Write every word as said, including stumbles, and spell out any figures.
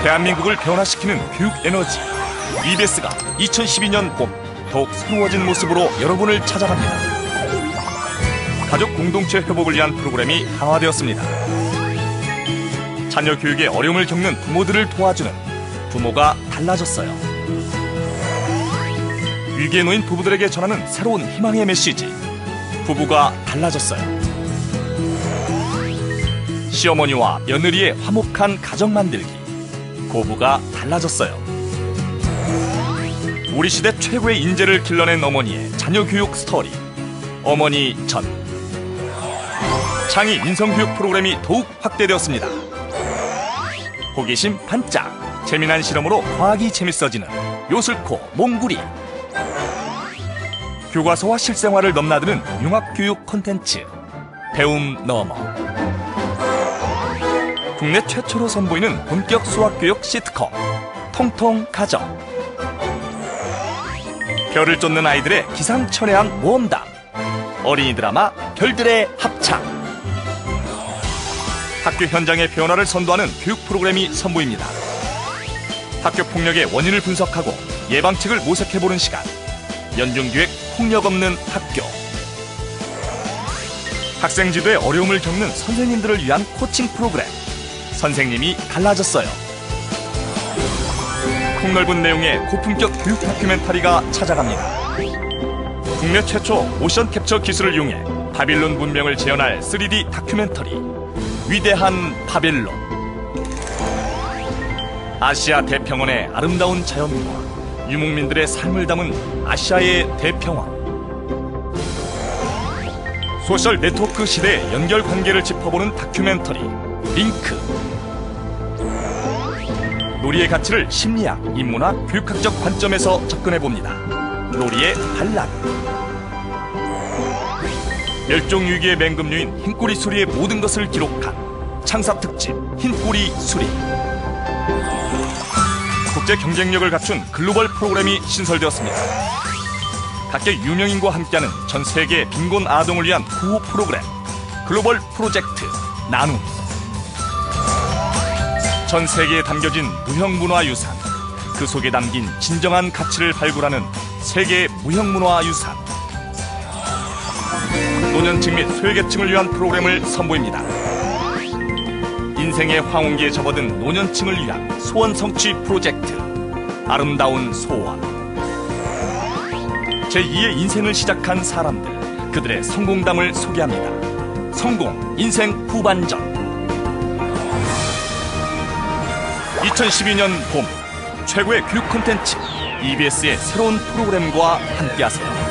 대한민국을 변화시키는 교육 에너지 이비에스가 이천십이 년 봄 더욱 새로워진 모습으로 여러분을 찾아갑니다. 가족 공동체 회복을 위한 프로그램이 강화되었습니다. 자녀 교육에 어려움을 겪는 부모들을 도와주는 부모가 달라졌어요. 위기에 놓인 부부들에게 전하는 새로운 희망의 메시지, 부부가 달라졌어요. 시어머니와 며느리의 화목한 가정 만들기, 고부가 달라졌어요. 우리 시대 최고의 인재를 길러낸 어머니의 자녀 교육 스토리, 어머니 전. 창의 인성교육 프로그램이 더욱 확대되었습니다. 호기심 반짝, 재미난 실험으로 과학이 재밌어지는 요술코 몽구리. 교과서와 실생활을 넘나드는 융합교육 콘텐츠, 배움 너머. 국내 최초로 선보이는 본격 수학교육 시트콤, 통통 가정. 별을 쫓는 아이들의 기상천외한 모험담, 어린이 드라마 별들의 합창. 학교 현장의 변화를 선도하는 교육 프로그램이 선보입니다. 학교 폭력의 원인을 분석하고 예방책을 모색해보는 시간, 연중기획 폭력 없는 학교. 학생 지도에 어려움을 겪는 선생님들을 위한 코칭 프로그램, 선생님이 달라졌어요. 폭넓은 내용의 고품격 교육 다큐멘터리가 찾아갑니다. 국내 최초 모션 캡처 기술을 이용해 바빌론 문명을 재현할 쓰리디 다큐멘터리, 위대한 바빌론. 아시아 대평원의 아름다운 자연과 유목민들의 삶을 담은 아시아의 대평원. 소셜 네트워크 시대의 연결 관계를 짚어보는 다큐멘터리, 링크. 놀이의 가치를 심리학, 인문학, 교육학적 관점에서 접근해봅니다. 놀이의 반란. 멸종위기의 맹금류인 흰꼬리 수리의 모든 것을 기록한 창사특집 흰꼬리 수리. 국제 경쟁력을 갖춘 글로벌 프로그램이 신설되었습니다. 각계 유명인과 함께하는 전 세계 빈곤 아동을 위한 구호 프로그램, 글로벌 프로젝트 나눔. 전 세계에 담겨진 무형문화유산, 그 속에 담긴 진정한 가치를 발굴하는 세계 무형문화유산. 노년층 및 소외계층을 위한 프로그램을 선보입니다. 인생의 황혼기에 접어든 노년층을 위한 소원 성취 프로젝트, 아름다운 소원. 제이의 인생을 시작한 사람들, 그들의 성공담을 소개합니다. 성공 인생 후반전. 이천십이 년 봄, 최고의 교육 콘텐츠 이비에스의 새로운 프로그램과 함께하세요.